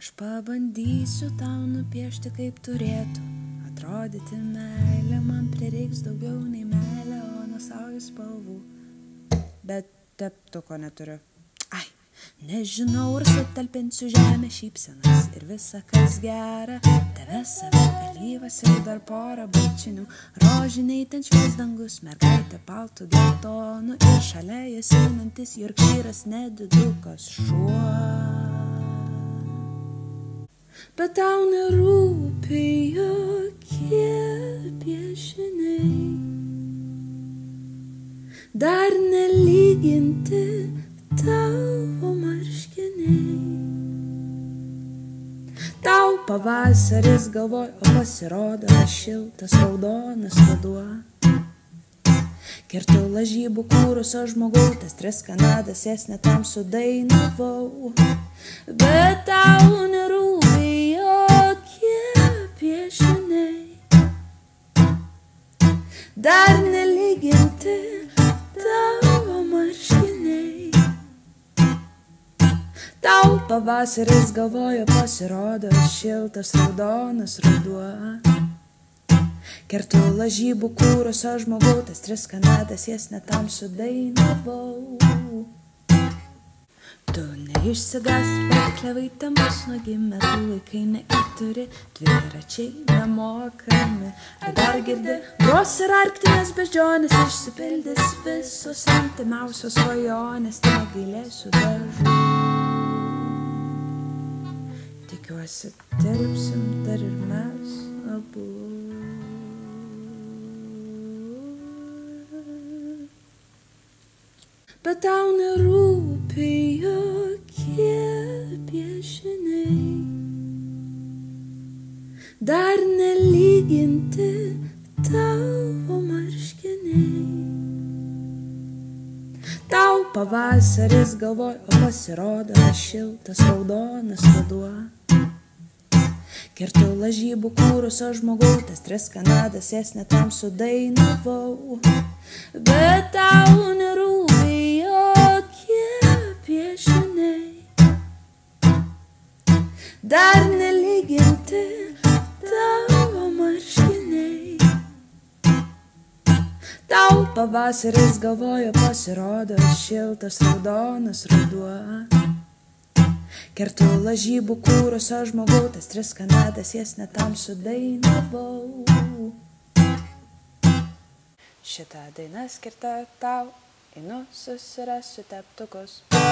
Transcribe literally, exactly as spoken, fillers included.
Aš pabandysiu tau nupiešti, kaip turėtų atrodyti meilė. Man prireiks daugiau nei meilė, o nuo saujų spalvų. Bet teptuko neturiu. Ai, nežinau, ar sutalpinsiu žemę šypsenas ir visa, kas gera. Tave, save, alyvas ir dar porą bučinių. Rožiniai ten švies dangus, mergaitė paltų geltonų. Ir šalia jas einantis jorkšyras nedidukas šuo. Bet tau nerūpi jokie piešiniai, dar nelyginti tavo marškiniai. Tau pavasaris galvoj, o pasirodo šiltas raudonas ruduo. Kertu lažybų kūrusio žmogau, tas tris Kanadas jas netam sudainavau. Bet tau nerūpi jokie piešiniai, dar nelyginti tavo marškiniai. Tau pavasaris galvojo, pasirodo šiltas raudonas ruduo. Kertu lažybų kūrusio žmogau, tas tris Kanadas jas netam sudainavau. Tu neišsigask, bet klevai ten bus nuogi, metų laikai neįturi, dviračiai nemokami. Ar dar girdi, gros ir arktinės beždžionės, išsipildys visos intimiausios svajonės, negailėsiu dažų. Tikiuosi, dirbsim dar ir mes abu. Bet tau nerūpi jokie piešiniai, dar nelyginti tavo marškiniai. Tau pavasaris galvoj, o pasirodo šiltas raudonas ruduo. Kertu lažybų kūrusio žmogau, tas tris Kanadas jas netam sudainavau. Bet tau nerūpi jokie piešiniai, dar nelyginti tavo marškiniai. Tau pavasaris galvojo, pasirodo šiltas raudonas ruduo. Kertu lažybų kūrusio žmogau, tas tris Kanadas jas netam sudainavau. Šita daina skirta tau, einu susirasiu teptukus.